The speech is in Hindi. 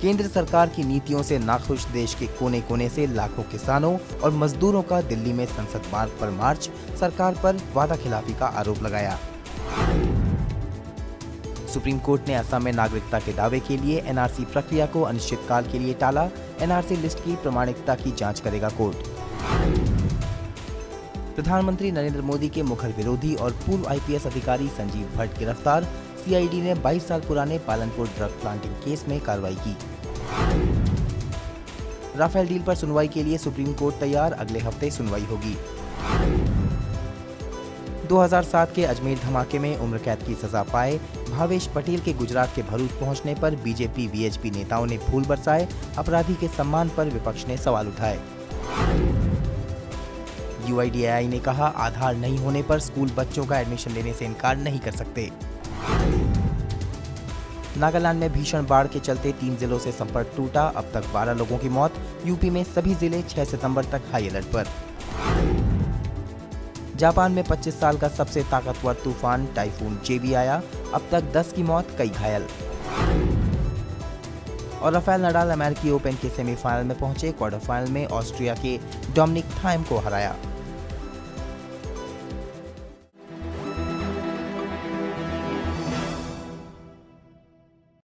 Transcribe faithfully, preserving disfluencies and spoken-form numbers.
केंद्र सरकार की नीतियों से नाखुश देश के कोने कोने से लाखों किसानों और मजदूरों का दिल्ली में संसद मार्ग पर मार्च, सरकार पर वादा खिलाफी का आरोप लगाया। सुप्रीम कोर्ट ने असम में नागरिकता के दावे के लिए एनआरसी प्रक्रिया को अनिश्चितकाल के लिए टाला। एनआरसी लिस्ट की प्रामाणिकता की जांच करेगा कोर्ट। प्रधानमंत्री नरेंद्र मोदी के मुखर विरोधी और पूर्व आईपीएस अधिकारी संजीव भट्ट गिरफ्तार। सीआईडी ने बाईस साल पुराने पालनपुर ड्रग प्लांटिंग केस में कार्रवाई की। राफेल डील पर सुनवाई के लिए सुप्रीम कोर्ट तैयार, अगले हफ्ते सुनवाई होगी। दो हज़ार सात के अजमेर धमाके में उम्र कैद की सजा पाए भावेश पटेल के गुजरात के भरूच पहुंचने पर बीजेपी वीएचपी नेताओं ने फूल बरसाए। अपराधी के सम्मान पर विपक्ष ने सवाल उठाए। यूआईडीएआई ने कहा, आधार नहीं होने पर स्कूल बच्चों का एडमिशन लेने से इनकार नहीं कर सकते। नागालैंड में भीषण बाढ़ के चलते तीन जिलों से संपर्क टूटा, अब तक बारह लोगों की मौत। यूपी में सभी जिले छह सितंबर तक हाई अलर्ट पर। जापान में पच्चीस साल का सबसे ताकतवर तूफान टाइफून जेबी आया, अब तक दस की मौत, कई घायल। और राफेल नडाल अमेरिकी ओपन के सेमीफाइनल में पहुंचे, क्वार्टर फाइनल में ऑस्ट्रिया के डोमिनिक थाइम को हराया।